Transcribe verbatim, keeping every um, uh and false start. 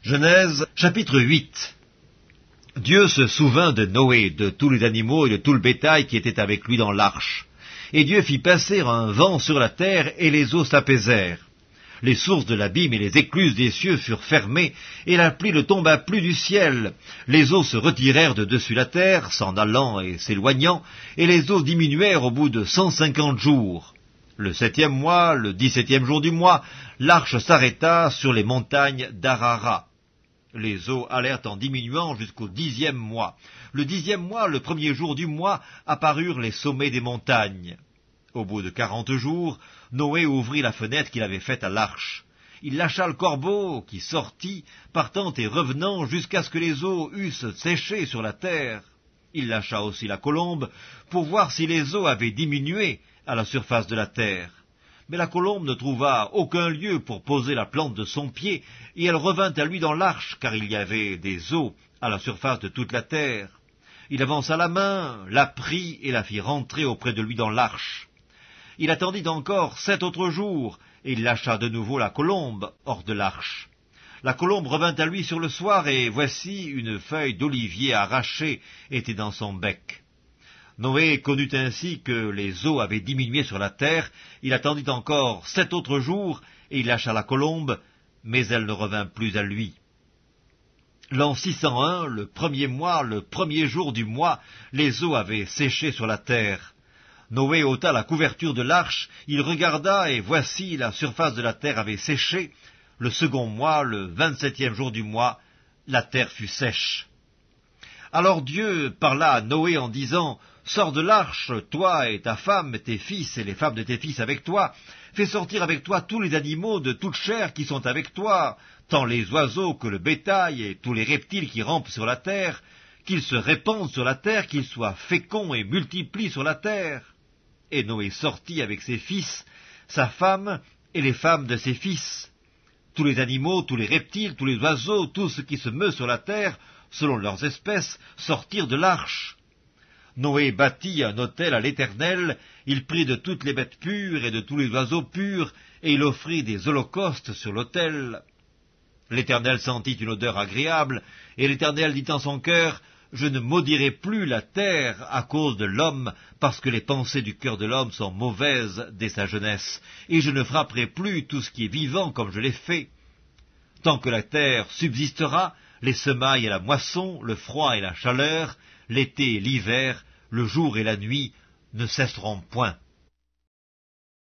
Genèse, chapitre huit. Dieu se souvint de Noé, de tous les animaux et de tout le bétail qui était avec lui dans l'arche. Et Dieu fit passer un vent sur la terre, et les eaux s'apaisèrent. Les sources de l'abîme et les écluses des cieux furent fermées, et la pluie ne tomba plus du ciel. Les eaux se retirèrent de dessus la terre, s'en allant et s'éloignant, et les eaux diminuèrent au bout de cent cinquante jours. Le septième mois, le dix-septième jour du mois, l'arche s'arrêta sur les montagnes d'Arara. Les eaux allèrent en diminuant jusqu'au dixième mois. Le dixième mois, le premier jour du mois, apparurent les sommets des montagnes. Au bout de quarante jours, Noé ouvrit la fenêtre qu'il avait faite à l'arche. Il lâcha le corbeau, qui sortit, partant et revenant, jusqu'à ce que les eaux eussent séché sur la terre. Il lâcha aussi la colombe, pour voir si les eaux avaient diminué à la surface de la terre. Mais la colombe ne trouva aucun lieu pour poser la plante de son pied, et elle revint à lui dans l'arche, car il y avait des eaux à la surface de toute la terre. Il avança la main, la prit et la fit rentrer auprès de lui dans l'arche. Il attendit encore sept autres jours, et il lâcha de nouveau la colombe hors de l'arche. La colombe revint à lui sur le soir, et voici une feuille d'olivier arrachée était dans son bec. Noé connut ainsi que les eaux avaient diminué sur la terre. Il attendit encore sept autres jours, et il lâcha la colombe, mais elle ne revint plus à lui. L'an six cent un, le premier mois, le premier jour du mois, les eaux avaient séché sur la terre. Noé ôta la couverture de l'arche, il regarda, et voici la surface de la terre avait séché. Le second mois, le vingt-septième jour du mois, la terre fut sèche. Alors Dieu parla à Noé en disant, « Sors de l'arche, toi et ta femme, tes fils et les femmes de tes fils avec toi. Fais sortir avec toi tous les animaux de toute chair qui sont avec toi, tant les oiseaux que le bétail et tous les reptiles qui rampent sur la terre, qu'ils se répandent sur la terre, qu'ils soient féconds et multiplient sur la terre. » Et Noé sortit avec ses fils, sa femme et les femmes de ses fils. Tous les animaux, tous les reptiles, tous les oiseaux, tout ce qui se meut sur la terre, selon leurs espèces, sortirent de l'arche. Noé bâtit un autel à l'Éternel, il prit de toutes les bêtes pures et de tous les oiseaux purs, et il offrit des holocaustes sur l'autel. L'Éternel sentit une odeur agréable, et l'Éternel dit en son cœur, « Je ne maudirai plus la terre à cause de l'homme, parce que les pensées du cœur de l'homme sont mauvaises dès sa jeunesse, et je ne frapperai plus tout ce qui est vivant comme je l'ai fait. Tant que la terre subsistera, les semailles et la moisson, le froid et la chaleur, l'été et l'hiver, le jour et la nuit ne cesseront point. »